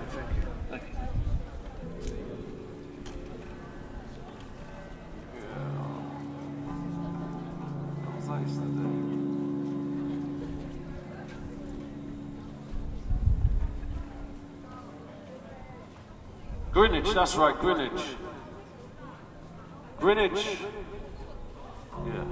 Thank you. Greenwich, that's right, Greenwich. Greenwich. Yeah.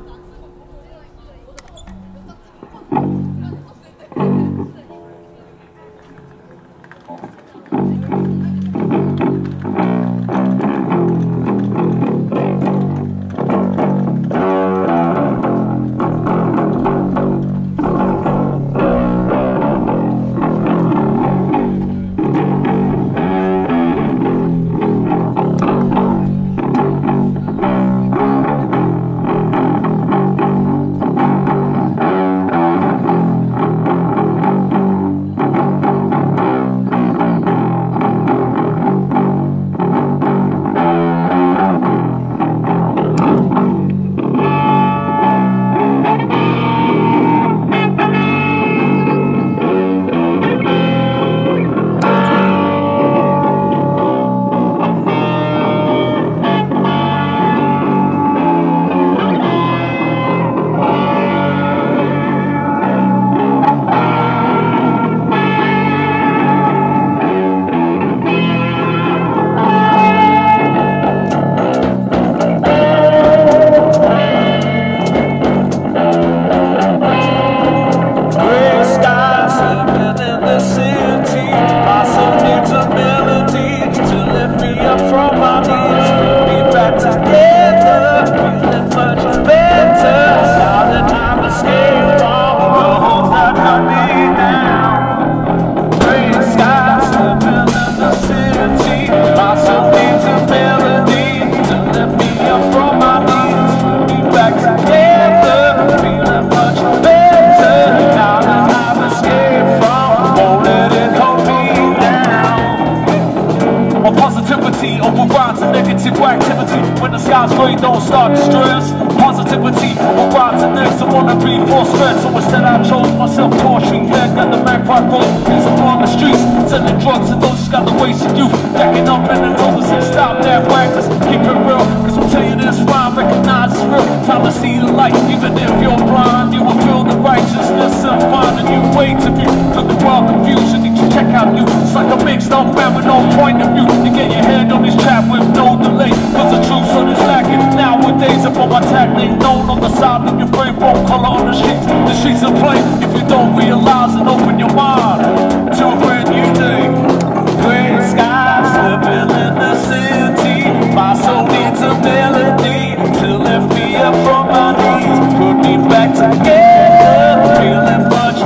Don't start to stress. Positivity, we'll ride to next. I wanna be more stress, so instead I chose myself caution. Yeah, got the magpie road, things are on the streets, selling drugs and those just got the waste of youth. Backing up in the nose and stop that whackness. Keep it real, cause I'll tell you this rhyme, recognize it's real. Time to see the light, even if you're blind, you will feel the righteousness and find a new way to view. Look the world confusion, need to check out you. It's like a mixed up man with no point of view. You get your head on this trap with no delay, cause the truth so is lacking. Nowadays, upon my tag name known on the side of your brain, bone color on the streets. The streets are plain if you don't realize and open your mind to a brand new day. Gray skies, living in the city. My soul needs a melody to lift me up from my knees, put me back together, feeling much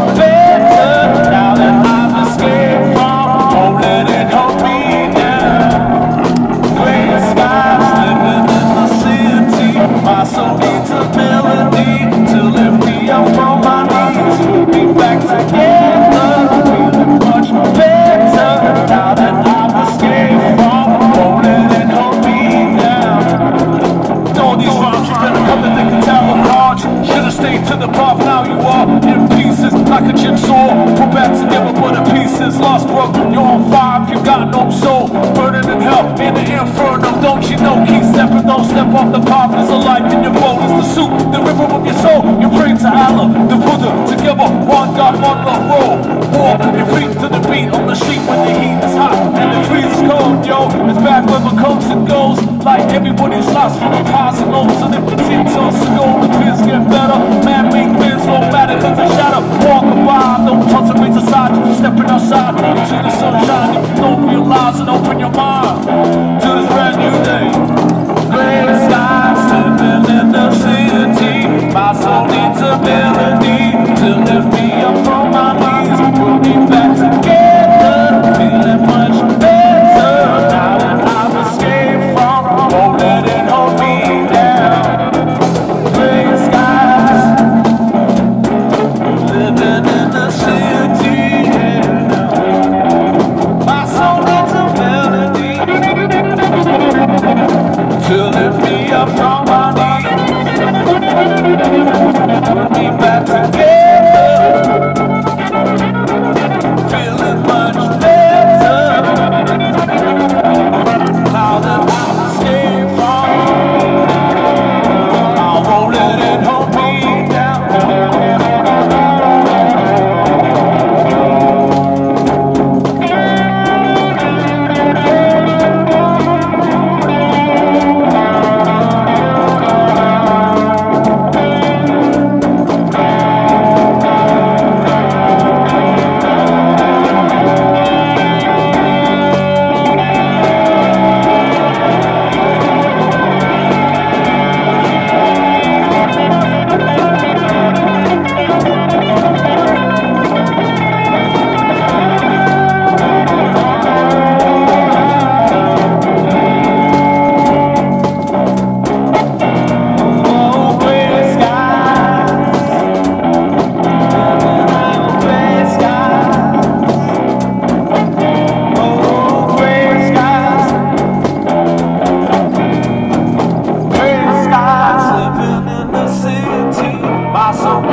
better now that I've escaped from home. Let it hold me down. Gray skies, living in the city. My soul needs a melody to lift me up from my knees, put me back together, feeling much better now that I've escaped from home. Let it hold me down. All these rhymes, you better come to think of tower cards. Should've stayed to the path, now you are in pieces like a jigsaw. Put back together but the pieces lost, bro. You're on fire if you got no soul. Burning in hell, in the inferno, don't you know? Keep stepping, don't step off the path. There's a life in your boat, it's the soup, the river of your soul. You pray to Allah, the Buddha, together, one God, one love, roll. Walk your feet to the beat on the street when the heat is hot and the trees is cold, yo. It's bad weather comes and goes, like everybody's lost from the highs and lows. And if the team turns to gold, the kids get better. Man, make things no matter, cause they shadow. Walk by, don't toss and raise aside, you stepping outside into the sunshine. You don't realize and open your mind to this brand new day. Gray skies, living in the city. My soul needs a melody to lift me up from my knees, put me back together, feeling much better now that I've escaped from home. Won't let it hold me down. Gray skies, living in the city. My soul needs a melody to lift me up from my knees, put me back together. awesome.